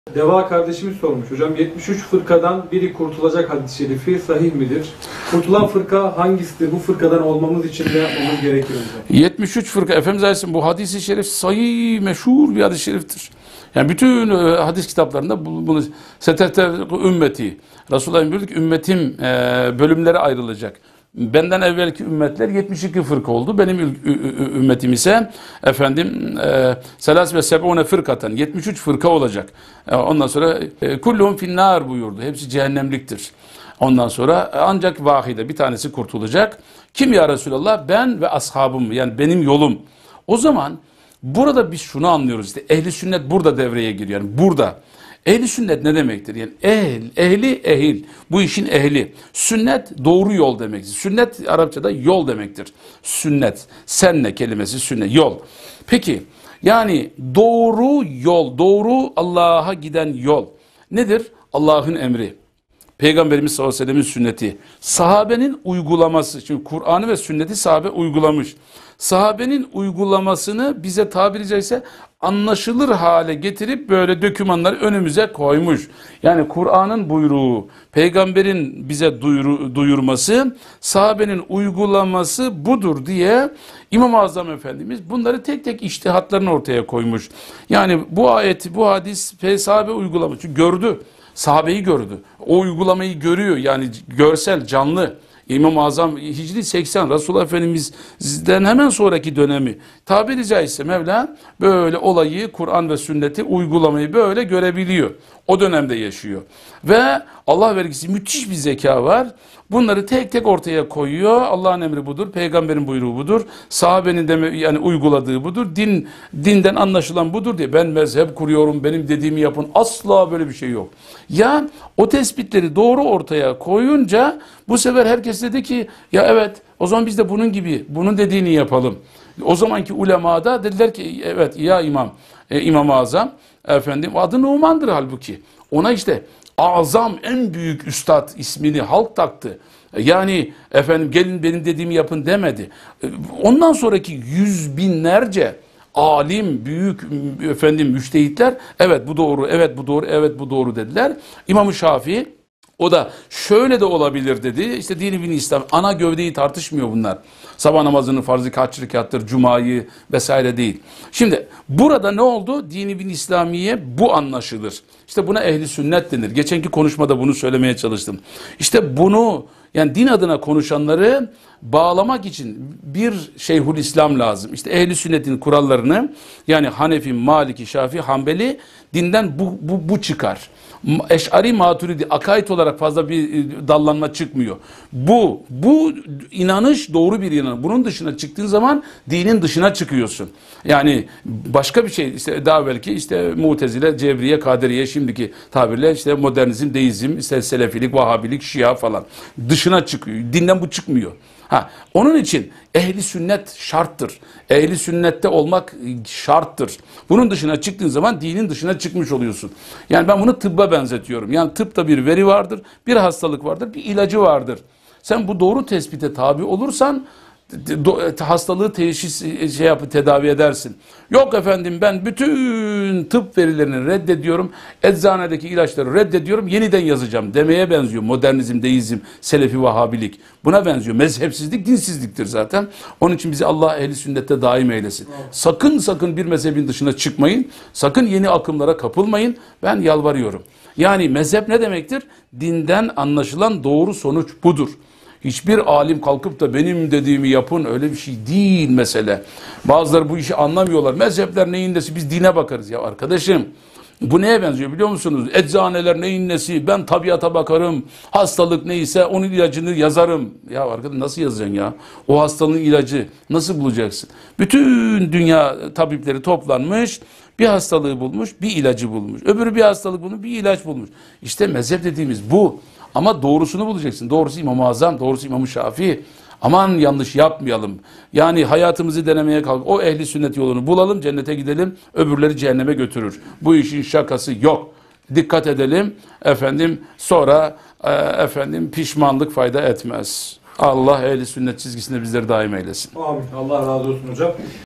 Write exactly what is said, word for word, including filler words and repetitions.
Deva kardeşimiz sormuş. Hocam yetmiş üç fırkadan biri kurtulacak hadis-i şerifi sahih midir? Kurtulan fırka hangisidir? Bu fırkadan olmamız için ne yapmamız gerekir hocam? yetmiş üç fırka Efendimiz Aleyhisselam bu hadis-i şerif sahih, meşhur bir hadis-i şeriftir. Yani bütün e, hadis kitaplarında bu, bunu setete ümmeti. Resulullah'ın buyurdu ki ümmetim e, bölümlere ayrılacak. Benden evvelki ümmetler yetmiş iki fırka oldu. Benim ümmetim ise efendim selas ve seb'une fırkaten yetmiş üç fırka olacak. E, ondan sonra e, kulluhum finnâr buyurdu. Hepsi cehennemliktir. Ondan sonra ancak vahide bir tanesi kurtulacak. Kim ya Resulallah? Ben ve ashabım, yani benim yolum. O zaman burada biz şunu anlıyoruz, işte ehli sünnet burada devreye giriyor. Yani burada. Ehli sünnet ne demektir? Yani ehl, ehli, ehil. Bu işin ehli. Sünnet doğru yol demektir. Sünnet Arapçada yol demektir. Sünnet, senne kelimesi sünnet, yol. Peki yani doğru yol, doğru Allah'a giden yol nedir? Allah'ın emri. Peygamberimiz sallallahu aleyhi ve sellem'in sünneti. Sahabenin uygulaması. Çünkü Kur'an'ı ve sünneti sahabe uygulamış. Sahabenin uygulamasını bize tabiri caizse anlaşılır hale getirip böyle dokümanları önümüze koymuş. Yani Kur'an'ın buyruğu, peygamberin bize duyuru, duyurması, sahabenin uygulaması budur diye İmam-ı Azam Efendimiz bunları tek tek içtihatlarını ortaya koymuş. Yani bu ayet, bu hadis sahabe uygulamış. Çünkü gördü. Sahabeyi gördü. O uygulamayı görüyor. Yani görsel, canlı. İmam-ı Azam Hicri seksen, Resulullah Efendimiz'den hemen sonraki dönemi. Tabiri caizse Mevla böyle olayı, Kur'an ve sünneti uygulamayı böyle görebiliyor. O dönemde yaşıyor. Ve Allah vergisi müthiş bir zeka var. Bunları tek tek ortaya koyuyor. Allah'ın emri budur, peygamberin buyruğu budur, sahabenin de yani uyguladığı budur, din dinden anlaşılan budur diye ben mezhep kuruyorum, benim dediğimi yapın. Asla böyle bir şey yok. Ya o tespitleri doğru ortaya koyunca bu sefer herkes dedi ki ya evet o zaman biz de bunun gibi, bunun dediğini yapalım. O zamanki ulemada dediler ki evet ya imam, e, İmam-ı Azam efendim adı Numan'dır halbuki. Ona işte azam, en büyük üstad ismini halk taktı. Yani efendim gelin benim dediğimi yapın demedi. Ondan sonraki yüz binlerce alim, büyük efendim müştehitler evet bu doğru, evet bu doğru, evet bu doğru dediler. İmam-ı Şafii o da şöyle de olabilir dedi. İşte dini bin İslam ana gövdeyi tartışmıyor bunlar. Sabah namazının farzı kaç rekattır, cumayı vesaire değil. Şimdi burada ne oldu? Dini bin İslamiye bu anlaşılır. İşte buna ehli sünnet denir. Geçenki konuşmada bunu söylemeye çalıştım. İşte bunu yani din adına konuşanları bağlamak için bir Şeyhülislam lazım. İşte ehli sünnetin kurallarını yani Hanefi, Maliki, Şafii, Hanbeli dinden bu, bu, bu çıkar. Eş'ari, Maturidi, akaid olarak fazla bir dallanma çıkmıyor. Bu, bu inanış doğru bir inanış. Bunun dışına çıktığın zaman dinin dışına çıkıyorsun. Yani başka bir şey işte daha belki işte Mutezile, Cebriye, Kaderiye şimdiki tabirle işte modernizm, deizm, işte Selefilik, Vahabilik, Şia falan dışına çıkıyor. Dinden bu çıkmıyor. Ha, onun için ehli sünnet şarttır. Ehli sünnette olmak şarttır. Bunun dışına çıktığın zaman dinin dışına çıkmış oluyorsun. Yani ben bunu tıbba benzetiyorum. Yani tıpta bir veri vardır, bir hastalık vardır, bir ilacı vardır. Sen bu doğru tespite tabi olursan hastalığı teşhis şey yapıp tedavi edersin. Yok efendim ben bütün tıp verilerini reddediyorum. Eczanedeki ilaçları reddediyorum. Yeniden yazacağım demeye benziyor. Modernizm, deizm, Selefi, Vahabilik. Buna benziyor. Mezhepsizlik dinsizliktir zaten. Onun için bizi Allah ehli sünnette daim eylesin. Evet. Sakın sakın bir mezhebin dışına çıkmayın. Sakın yeni akımlara kapılmayın. Ben yalvarıyorum. Yani mezhep ne demektir? Dinden anlaşılan doğru sonuç budur. Hiçbir alim kalkıp da benim dediğimi yapın öyle bir şey değil mesele. Bazıları bu işi anlamıyorlar. Mezhepler neyin nesi? Biz dine bakarız. Ya arkadaşım bu neye benziyor biliyor musunuz? Eczaneler neyin nesi? Ben tabiata bakarım. Hastalık neyse onun ilacını yazarım. Ya arkadaş nasıl yazacaksın ya? O hastalığın ilacı nasıl bulacaksın? Bütün dünya tabipleri toplanmış. Bir hastalığı bulmuş, bir ilacı bulmuş. Öbürü bir hastalık bulmuş, bir ilaç bulmuş. İşte mezhep dediğimiz bu. Ama doğrusunu bulacaksın. Doğrusu İmam-ı Azam, doğrusu İmam-ı Şafii. Aman yanlış yapmayalım. Yani hayatımızı denemeye kalk. O ehli sünnet yolunu bulalım, cennete gidelim. Öbürleri cehenneme götürür. Bu işin şakası yok. Dikkat edelim. Efendim sonra e, efendim pişmanlık fayda etmez. Allah ehli sünnet çizgisinde bizleri daim eylesin. Amin. Allah razı olsun hocam.